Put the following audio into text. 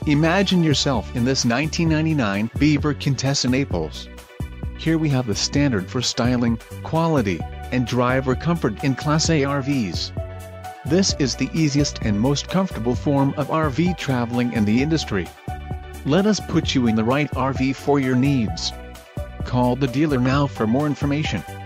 Imagine yourself in this 1999 Beaver Contessa Naples. Here we have the standard for styling, quality, and driver comfort in Class A RVs. This is the easiest and most comfortable form of RV traveling in the industry. Let us put you in the right RV for your needs. Call the dealer now for more information.